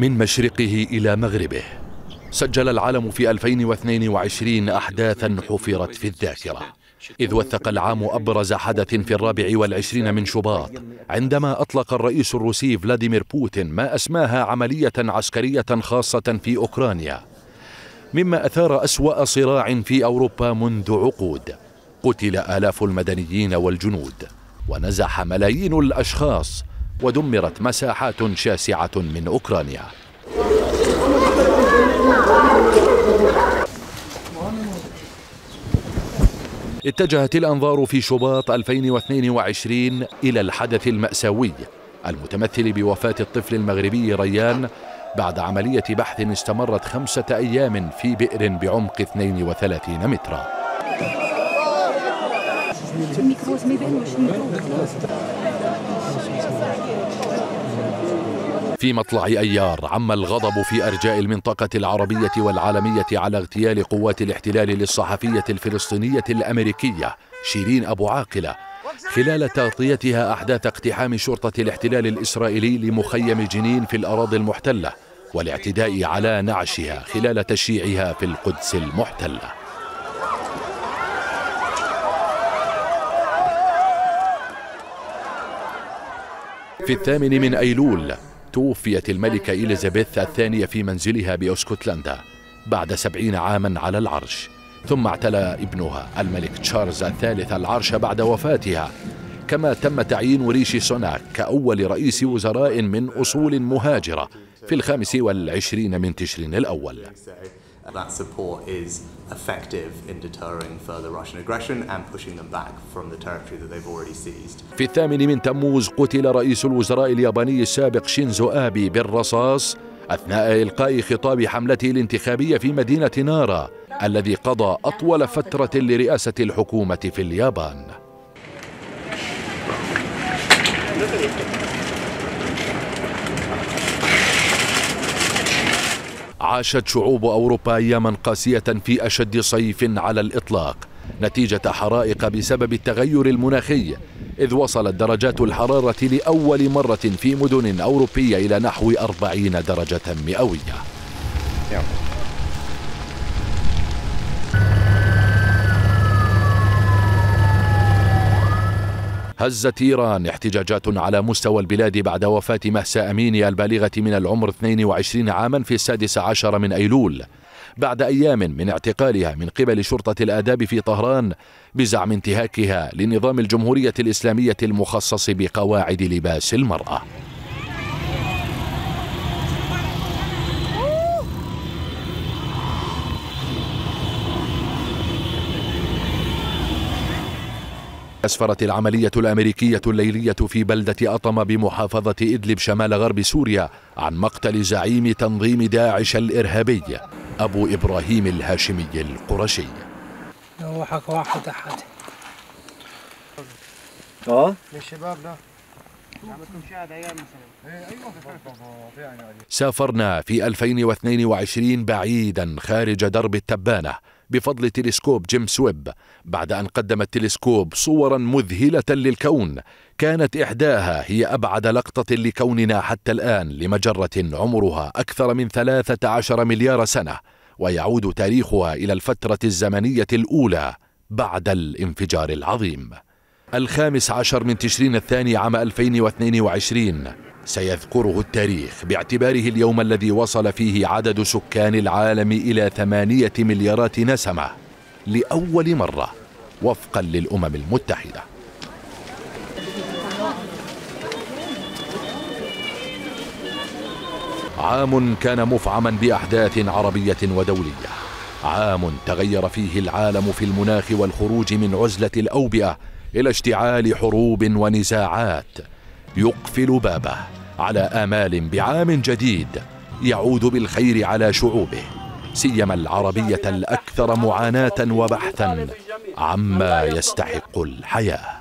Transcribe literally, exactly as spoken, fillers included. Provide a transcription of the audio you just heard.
من مشرقه إلى مغربه، سجل العالم في ألفين واثنين وعشرين أحداثا حفرت في الذاكرة، إذ وثق العام أبرز حدث في الرابع والعشرين من شباط، عندما أطلق الرئيس الروسي فلاديمير بوتين ما أسماها عملية عسكرية خاصة في أوكرانيا، مما أثار أسوأ صراع في أوروبا منذ عقود. قتل آلاف المدنيين والجنود، ونزح ملايين الأشخاص، ودمرت مساحات شاسعة من أوكرانيا. اتجهت الأنظار في شباط ألفين واثنين وعشرين إلى الحدث المأساوي المتمثل بوفاة الطفل المغربي ريان بعد عملية بحث استمرت خمسة أيام في بئر بعمق اثنين وثلاثين مترا. في مطلع أيار عم الغضب في أرجاء المنطقة العربية والعالمية على اغتيال قوات الاحتلال للصحفية الفلسطينية الأمريكية شيرين أبو عاقلة خلال تغطيتها أحداث اقتحام شرطة الاحتلال الإسرائيلي لمخيم جنين في الأراضي المحتلة والاعتداء على نعشها خلال تشييعها في القدس المحتلة. في الثامن من أيلول توفيت الملكة إليزابيث الثانية في منزلها بأسكتلندا بعد سبعين عاما على العرش، ثم اعتلى ابنها الملك تشارلز الثالث العرش بعد وفاتها، كما تم تعيين ريشي سوناك كأول رئيس وزراء من أصول مهاجرة في الخامس والعشرين من تشرين الأول. That support is effective in deterring further Russian aggression and pushing them back from the territory that they've already seized. في الثامن من تموز قتل رئيس الوزراء الياباني السابق شينزو آبي بالرصاص أثناء إلقاء خطاب حملته الانتخابية في مدينة نارا الذي قضى أطول فترة لرئاسة الحكومة في اليابان. عاشت شعوب أوروبا أياما قاسية في أشد صيف على الإطلاق نتيجة حرائق بسبب التغير المناخي، إذ وصلت درجات الحرارة لأول مرة في مدن أوروبية إلى نحو أربعين درجة مئوية. هزت إيران احتجاجات على مستوى البلاد بعد وفاة مهسا أميني البالغة من العمر اثنين وعشرين عاما في السادس عشر من أيلول بعد أيام من اعتقالها من قبل شرطة الآداب في طهران بزعم انتهاكها لنظام الجمهورية الإسلامية المخصص بقواعد لباس المرأة. أسفرت العملية الأمريكية الليلية في بلدة أطم بمحافظة إدلب شمال غرب سوريا عن مقتل زعيم تنظيم داعش الإرهابي أبو إبراهيم الهاشمي القرشي. واحد واحد أحد. اه للشباب لا. سافرنا في ألفين واثنين وعشرين بعيدا خارج درب التبانة بفضل تلسكوب جيمس ويب بعد أن قدم التلسكوب صورا مذهلة للكون، كانت إحداها هي أبعد لقطة لكوننا حتى الآن لمجرة عمرها أكثر من ثلاثة عشر مليار سنة، ويعود تاريخها إلى الفترة الزمنية الأولى بعد الانفجار العظيم. الخامس عشر من تشرين الثاني عام ألفين واثنين وعشرين سيذكره التاريخ باعتباره اليوم الذي وصل فيه عدد سكان العالم إلى ثمانية مليارات نسمة لأول مرة وفقا للأمم المتحدة. عام كان مفعما بأحداث عربية ودولية، عام تغير فيه العالم في المناخ والخروج من عزلة الأوبئة إلى اشتعال حروب ونزاعات، يقفل بابه على آمال بعام جديد يعود بالخير على شعوبه، سيما العربية الأكثر معاناة وبحثا عما يستحق الحياة.